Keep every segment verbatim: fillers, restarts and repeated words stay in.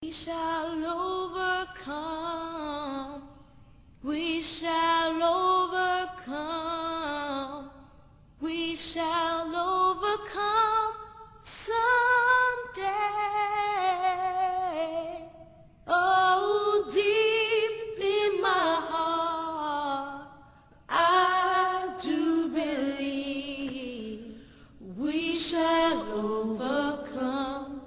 We shall overcome. We shall overcome. We shall overcome someday. Oh, deep in my heart, I do believe we shall overcome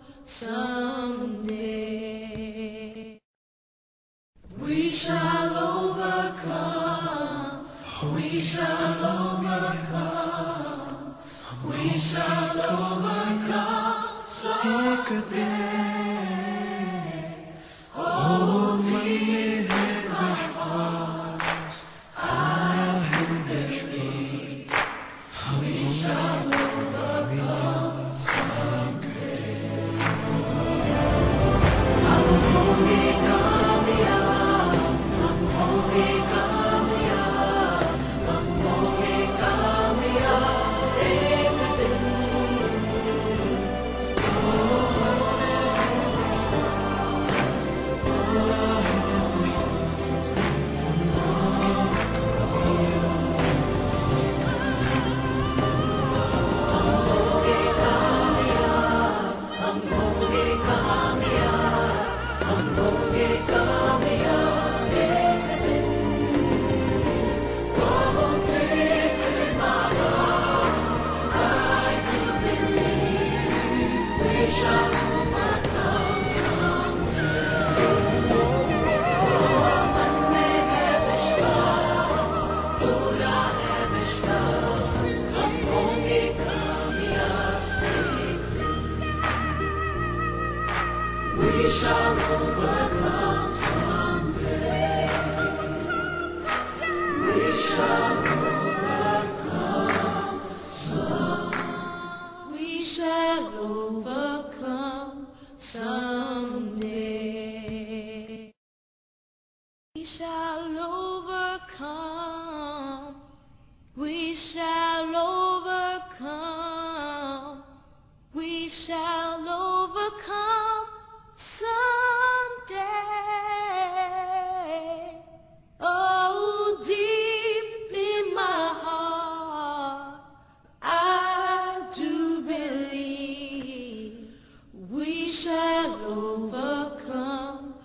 someday. We shall overcome. We shall overcome. We shall overcome someday. Oh, deep in my heart, I do believe we shall overcome someday. I'm holding on the arm. I'm holding on the arm. I'm holding on the arm. Everything. We shall overcome someday. We shall overcome someday. We shall overcome someday. We shall overcome. We shall overcome. We shall overcome someday. Oh, deep in my heart, I do believe we shall overcome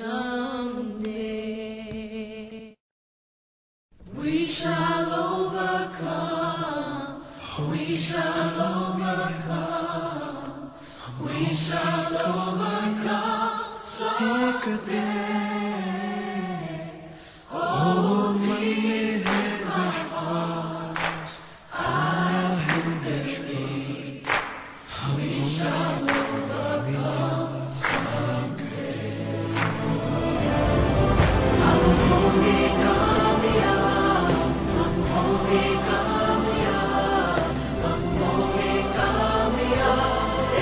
someday. We shall overcome. We shall overcome. We shall overcome someday. Oh, deep in my heart, I do believe we shall overcome someday. I'm holding on the arm. I'm holding on the arm. I'm holding on the arm.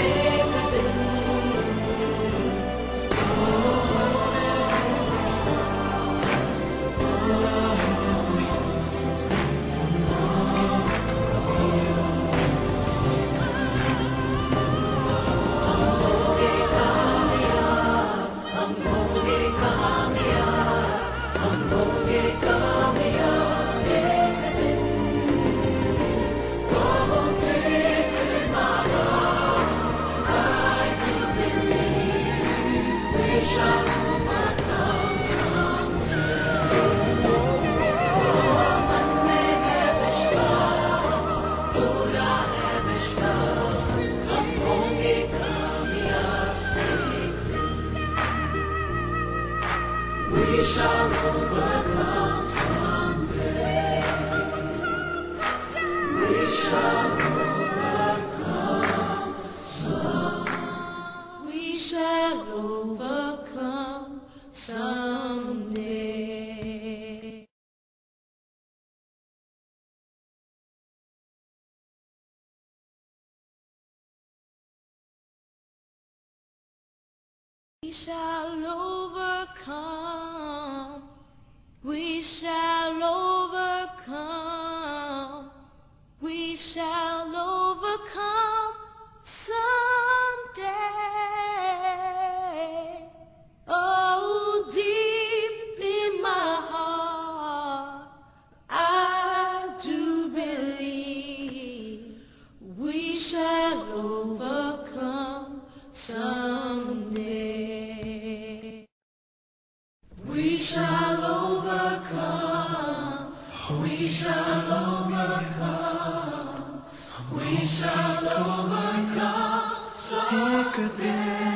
We shall overcome someday. We shall overcome someday. We shall overcome someday. We shall overcome. We shall overcome. We shall overcome someday. दिल